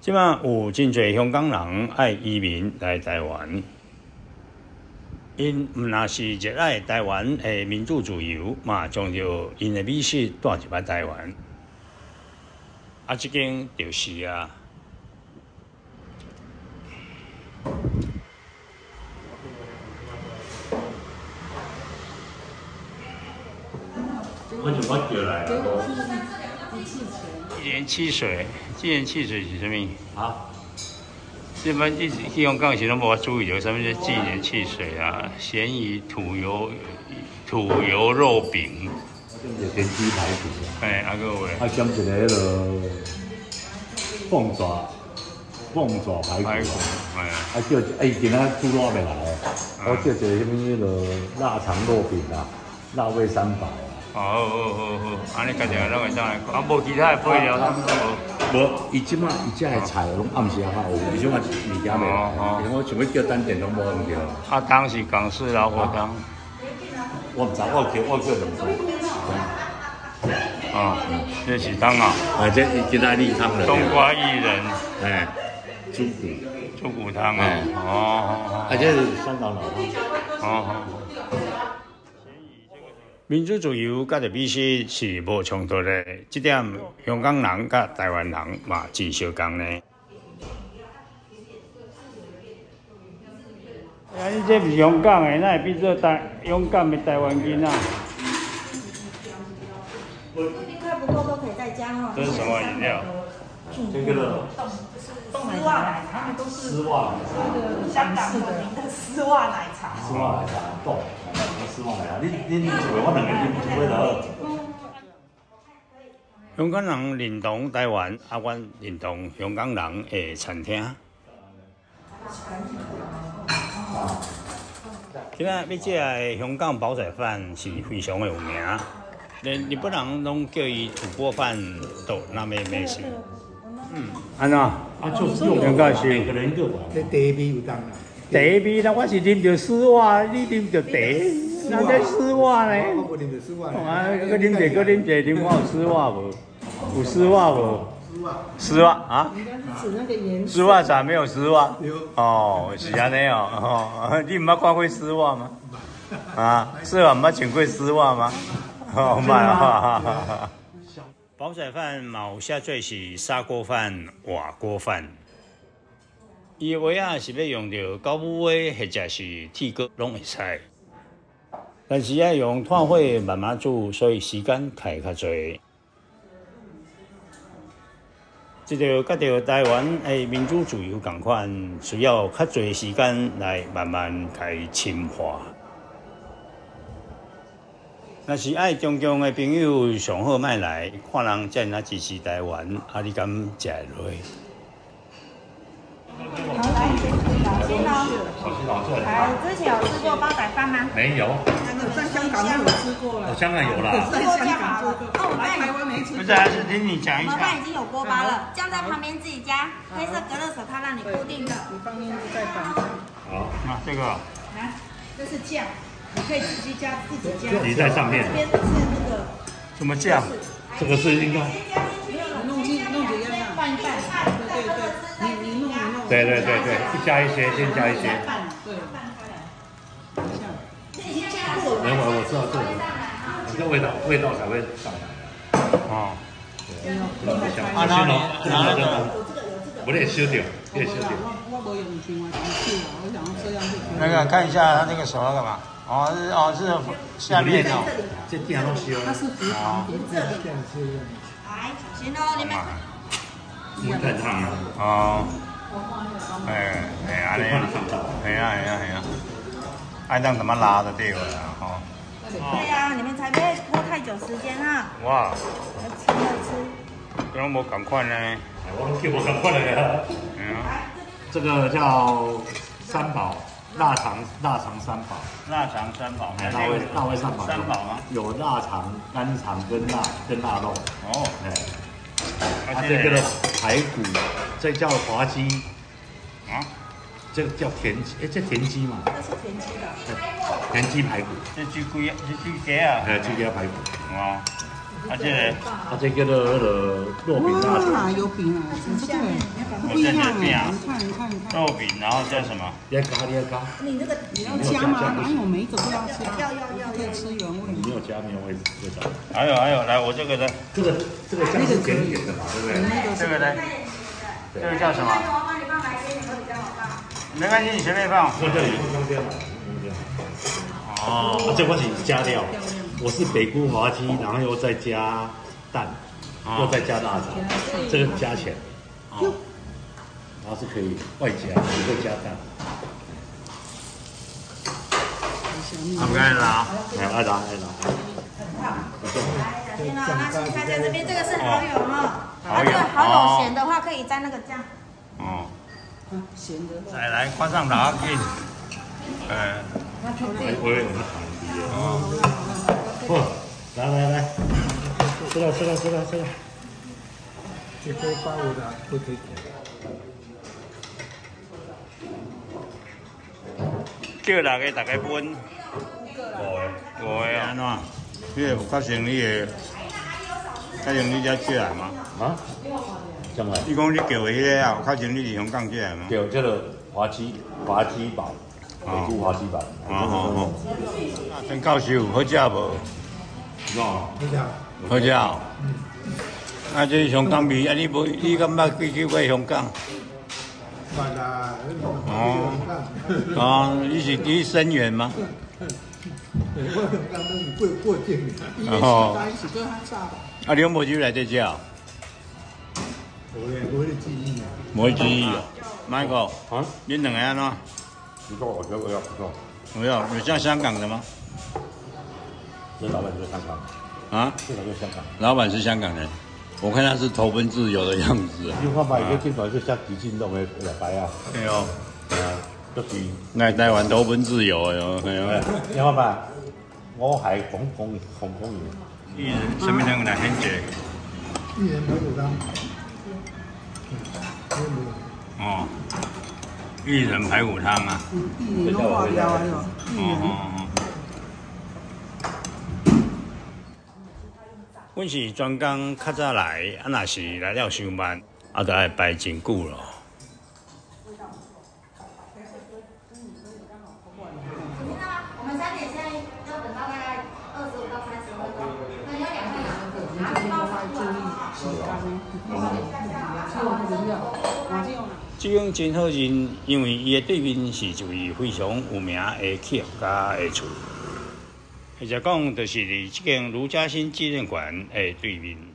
即马有真侪香港人爱移民来台湾，因毋若是热爱台湾的民主自由，嘛将着因的美食带入来台湾。啊，即间就是啊。 我就我叫来了。 纪念汽水，纪念汽水是啥物？ 啊？ 这般去香港时拢无注意到啥物叫纪念汽水啊，咸鱼土油肉饼。 这是田鸡排骨啊。 哎，啊个话。 啊，兼一个迄落凤爪排骨。 哎。 啊叫今仔猪肉未来，我叫一个什么迄落腊肠肉饼啊，辣味300啊。 哦，好，安尼家己拢会当来，啊，无其他的配料，他们都无。 无，伊即马遮的菜拢暗时啊较有，而且我物件袂来，因为我想要叫单点拢无唔对。 啊，汤是港式老火汤。 我唔知，我叫两种。 哦，这是汤啊。 啊，这今仔日汤了。 冬瓜薏仁。 哎，猪骨汤啊。哦。 啊，这是香港老汤。 哦。 民主自由甲着美食是无冲突的，这点香港人甲台湾人嘛真相共呢。啊，你这不是香港的，那会变做勇敢的台湾囡仔？ 冰块不够都可以再加哦。 这是什么饮料？ 这个丝袜奶茶，他们都是丝袜那个香港有名的丝袜奶茶。 丝袜奶茶，懂？丝袜奶茶，你一杯，我两个一杯就好。 香港人认同台湾，啊，阮认同香港人的餐厅。今仔要食的香港煲仔饭是非常的有名，连日本人拢叫伊土锅饭都那么美食。安怎？ 啊，就是应该是每个人一个碗。 这茶味有当啦。 茶味啦，我是啉着丝袜，你啉着茶，哪在丝袜呢？ 我无啉着丝袜。 啊，搁啉者，搁啉者，啉看有丝袜无？有丝袜无？丝袜啊？ 指那个颜丝袜咋没有丝袜？ 有。 哦，是安尼哦。哦，你唔捌看过丝袜吗？啊，是啊，唔捌穿过丝袜吗？哦，唔捌啊。煲仔饭嘛有写做是砂锅饭、瓦锅饭。伊话啊是要用到高母蛙或者是铁锅拢会使，但是要用炭火慢慢煮，所以时间开较侪。这就甲着台湾的民主自由同款，需要较侪时间来慢慢开深化。若是爱中共的朋友，上好莫来，看人遮尔支持台湾，啊，你敢食会落？ 好，来，小心哦。 小心老师。 来，之前有吃过煲仔饭吗？ 没有。 在香港就有吃过了。 香港有啦。 在香港吃过。 哦，我来台湾没吃过。 不是，还是听你讲一我们下。 已经有锅巴了，酱在旁边自己加，黑色隔热手套让你固定的。 你放进去再放。 好。 那这个。 来，这是酱，你可以自己加，自己加。 你在上面。 这边是那个什么酱？ 这个是应该。 弄几样啊？ 拌一拌。 对，你弄。 对，一加一些，先加一些。 对。 已经加过了。 等会我知道这个，这味道才会上来。 哦。 啊，我也修掉，也修掉。 我无用另外一种手，我想要这样就可以。 那个看一下他这个手要干嘛？是下面哦。 这地方都修。 它是厨房碟子， 来，小心哦，你们。 太烫了。 哦。安尼。系啊。按当怎么拉的对了吼。 对呀，你们才不会拖太久时间啊。 哇。 要吃。 跟我无同款呢。 我都叫我赶快来了。这个叫三宝，腊肠三宝。 腊肠三宝。 腊味三宝。 三宝吗？ 有腊肠、干肠跟腊肉。 哦。 这个排骨，这叫滑鸡。 啊？ 这个叫田鸡，这田鸡嘛。 这是田鸡的。 田鸡排骨。 这猪鸡啊？ 猪鸡排骨。 哦。 啊，这个， 这叫做那个肉饼大肠。 哇，有饼啊，这个不一样哎，你看。 肉饼，然后加什么？ 要加，你要加。 你那个你要加吗？哪有每一个都要加？要，可以吃原味。 你没有加没有味道。 还有，来我这个呢？ 这个酱是甜甜的嘛，对不对？ 这个呢？这个叫什么？ 我帮你放来给你会比较好放。 没关系，你随便放。 放这里，放这样。 哦， 这我是加料，我是北菇滑鸡，然后又再加蛋，又再加腊肠，这个加钱，然后是可以外加，也会加蛋。 好看啦， 爱拿。 那现在在这边，这个是蚝油哈，这个蚝油咸的话可以沾那个酱。 哦， 咸的。 来换上老阿弟。 我有那糖滴哦，来，吃了。 这锅包的不可以。 叫大家分5个啊，安怎？你有较成你的，较成你才借来吗？ 啊？怎么？ 你讲你叫的迄个啊，较成你是香港借来吗？ 对，这个滑鸡堡，北菇滑鸡堡。 真够收，好食无？好食。啊，这香港味，啊你无？你敢捌去过香港？你是去深源吗？ 过境的。 在一起跟他炸吧。 啊，你无就来这食？ 我的记忆啊。 无记忆哦。Michael，恁两个安怎？ 不错，我觉得不错。 有像香港的吗？ 这老板就是香港。 啊？ 这个就是香港。 老板是香港人，我看他是投奔自由的样子。 你看吧，一个镜头就像极尽弄的白啊。 对哦。 都是。 那台湾投奔自由的哦，对哦。 你看吧，我系红红人。 艺人什么人来选择？ 艺人排骨汤。 哦。艺人排骨汤啊。 艺人都化标啊， 阮是专工较早来，啊，若是来了伤慢，啊，就要排真久咯。 我们3点现在要等大概25到30分钟，那要2份拿去包上这种真好认，因为伊的对面是一位非常有名的企业家的厝，或者讲就是伫这间卢嘉欣纪念馆的对面。